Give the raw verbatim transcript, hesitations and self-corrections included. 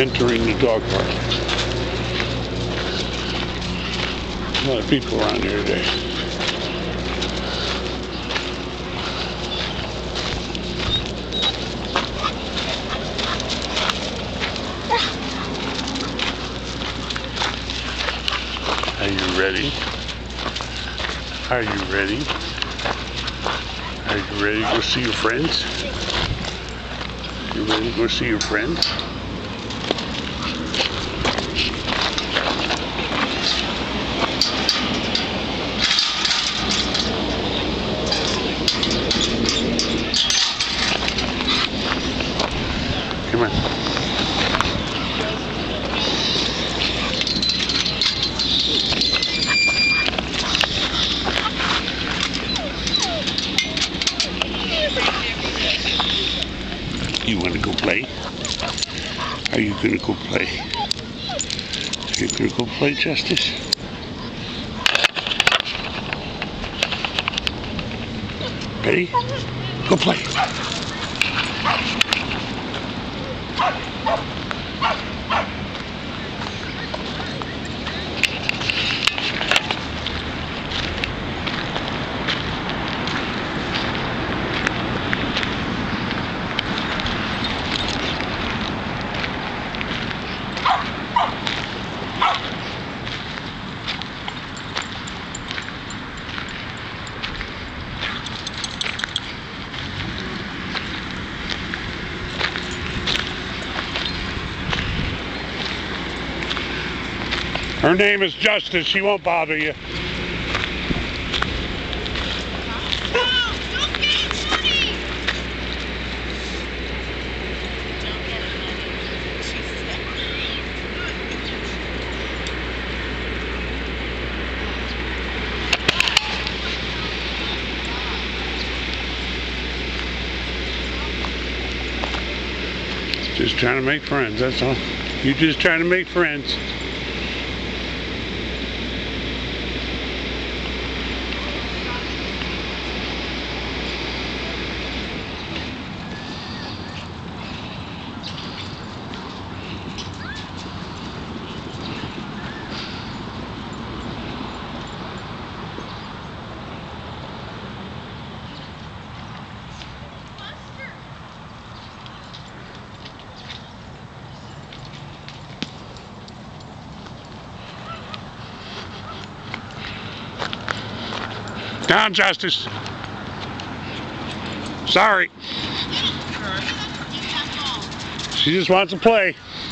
entering the dog park. A lot of people around here today. Are you ready? Are you ready? Are you ready to go see your friends? You ready to go see your friends? Come on. You want to go play? Are you going to go play? Are you going to go play, Justice? Ready? Go play. Her name is Justice. She won't bother you. No, don't get it, honey. Don't get it, honey. She's Just trying to make friends, that's all. You're just trying to make friends. Down, Justice. Sorry. She just wants to play.